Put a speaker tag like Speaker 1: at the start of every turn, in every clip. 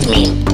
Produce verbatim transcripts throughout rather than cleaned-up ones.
Speaker 1: Petmeme.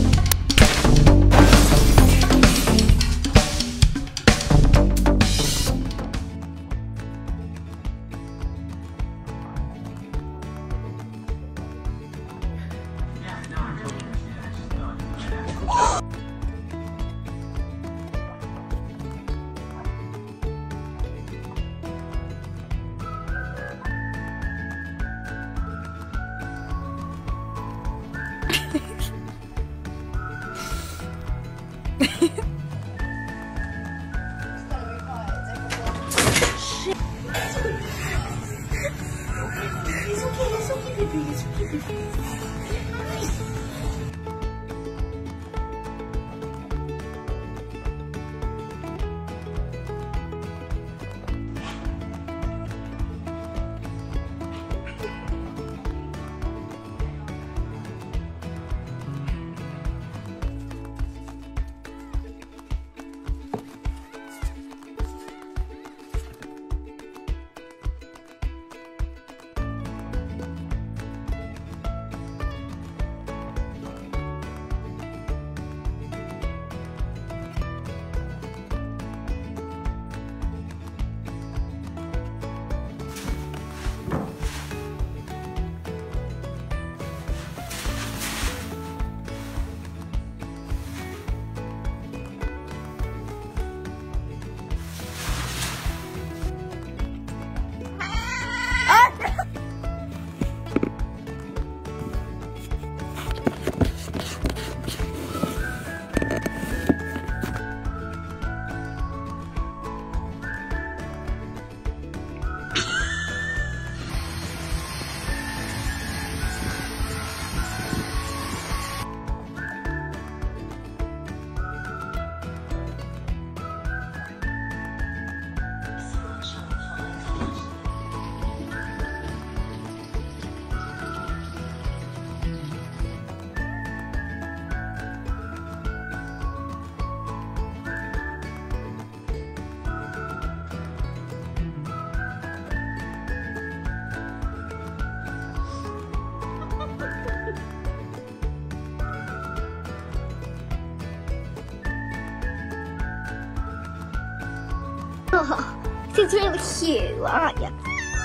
Speaker 2: Oh, she's really cute, aren't you?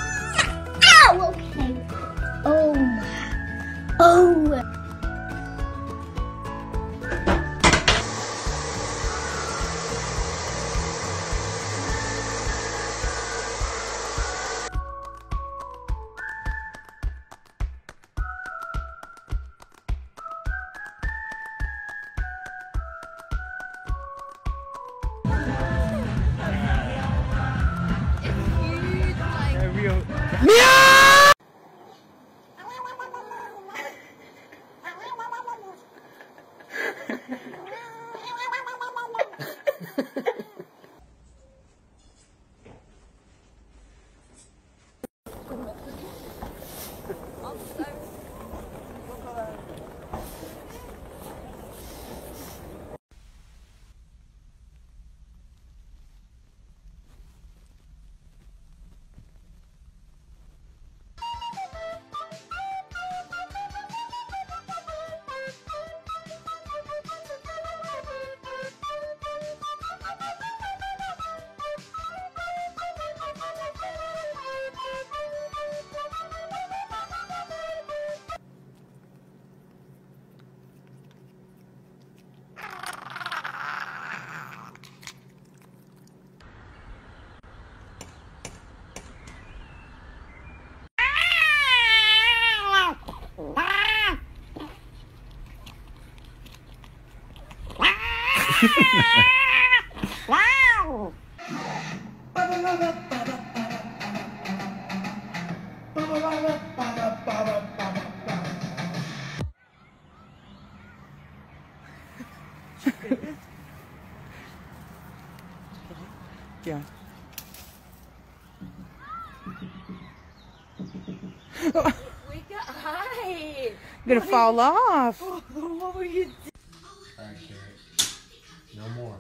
Speaker 2: Ow! Okay. Oh my. Oh.
Speaker 3: Meow!
Speaker 2: Wow!
Speaker 3: Yeah.
Speaker 4: Wake up! Hi.
Speaker 3: Gonna fall off.
Speaker 4: What were you doing?
Speaker 5: Alright, Carrot. No more.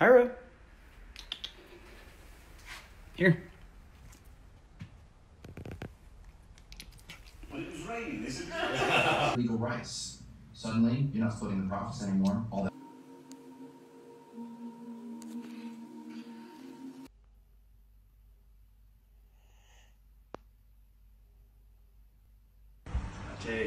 Speaker 1: Ira. Here.
Speaker 6: Well, it was raining. Is it? Legal rights. Suddenly, you're not splitting the profits anymore. All that. Okay.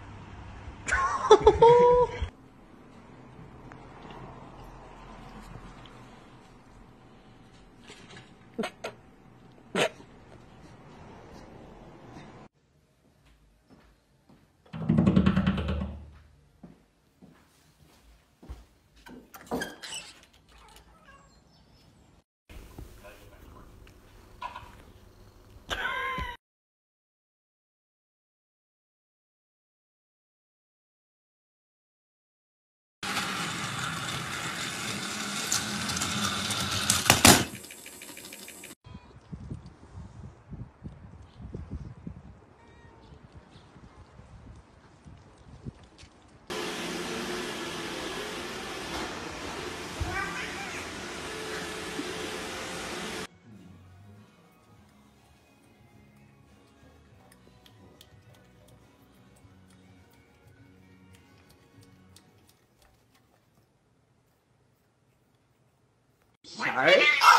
Speaker 1: Sorry.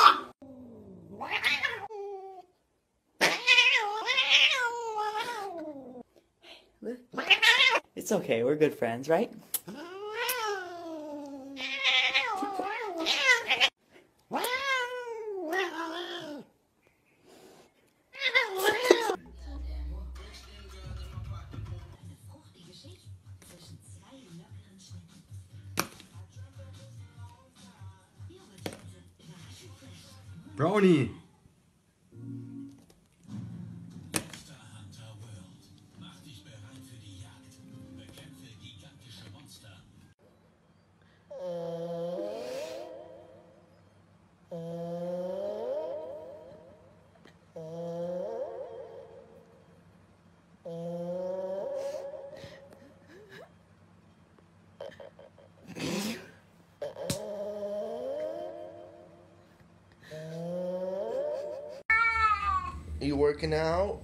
Speaker 1: It's okay, we're good friends, right?
Speaker 5: Brony!
Speaker 7: You working out?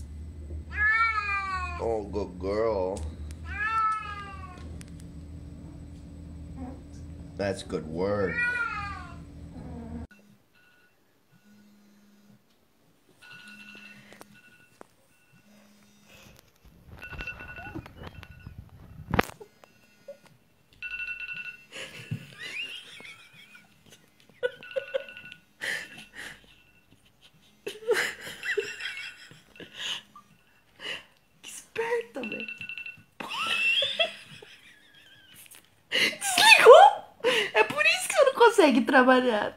Speaker 7: Oh, good girl. That's good work.
Speaker 1: Esperto, velho. Desligou? É por isso que você não consegue trabalhar.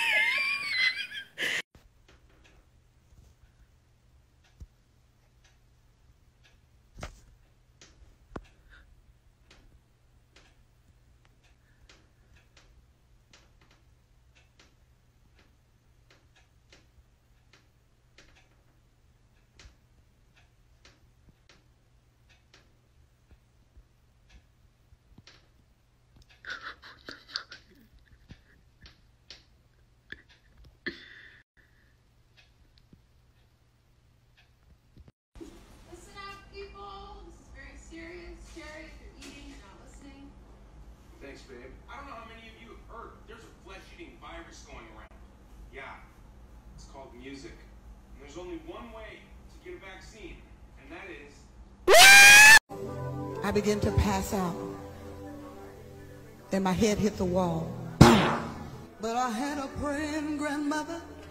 Speaker 8: Listen up, people. This is very serious. Sherry, if you're eating, you're not listening.
Speaker 9: Thanks, babe. I don't know how many of you have heard. There's a flesh-eating virus going around. Yeah, it's called music. And there's only one way to get a vaccine, and that is...
Speaker 10: I began to pass out. Then my head hit the wall. But I had a praying grandmother